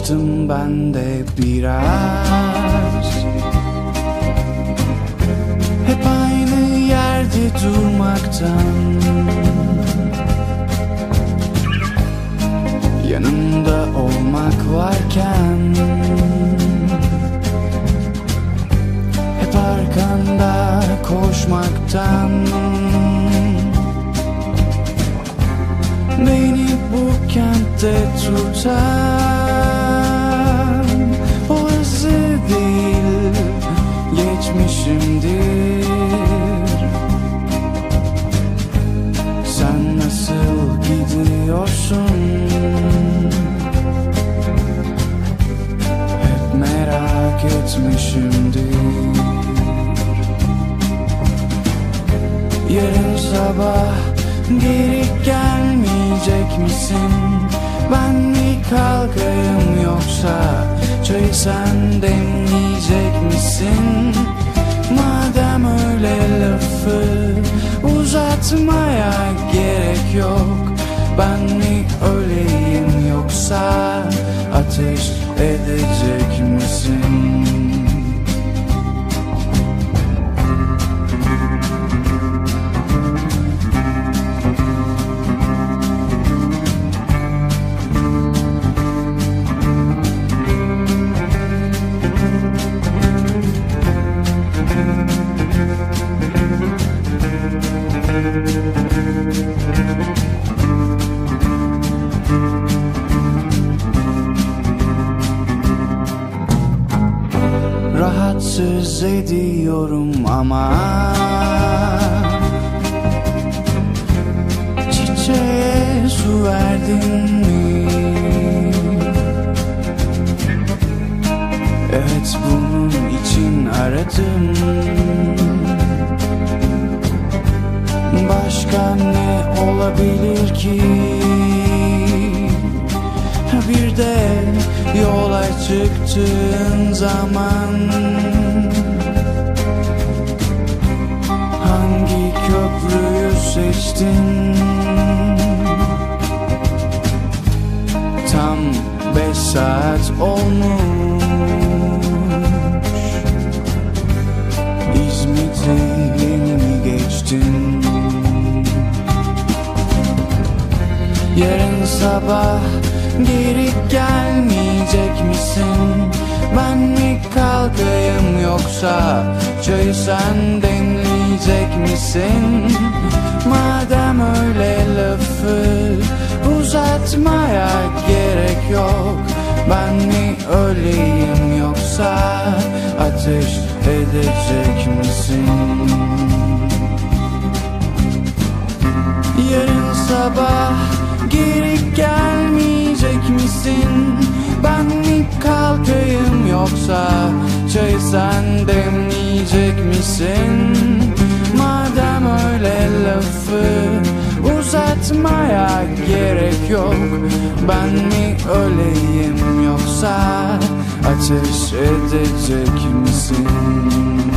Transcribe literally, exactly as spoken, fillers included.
bıktım ben de biraz. Hep aynı yerde durmaktan, yanımda olmak varken hep arkanda koşmaktan. Beni bu kentte tutan o hızı değil, geçmişimdir. Sen nasıl gidiyorsun? Hep merak etmişimdir. Yarın sabah geri gelmeyecek misin? Ben mi kalkayım yoksa çayı sen demleyecek misin? Madem öyle lafı uzatmaya gerek yok. Ben mi öleyim yoksa ateş edecek misin? Rahatsız ediyorum ama çiçeğe su verdin mi? Evet, bunun için aradım. Başka ne olabilir ki? Bir de yola çıktığın zaman hangi köprüyü seçtin? Tam beş saat olmuş, İzmit'i yeni mi geçtin? Yarın sabah geri gelmeyecek misin? Ben mi kalkayım yoksa çayı sen demleyecek misin? Madem öyle lafı uzatmaya gerek yok. Ben mi öleyim yoksa ateş edecek misin? Yarın sabah geri gelmeyecek misin? Ben mi kalkayım yoksa çayı sen demleyecek misin? Madem öyle lafı uzatmaya gerek yok. Ben mi öleyim yoksa ateş edecek misin?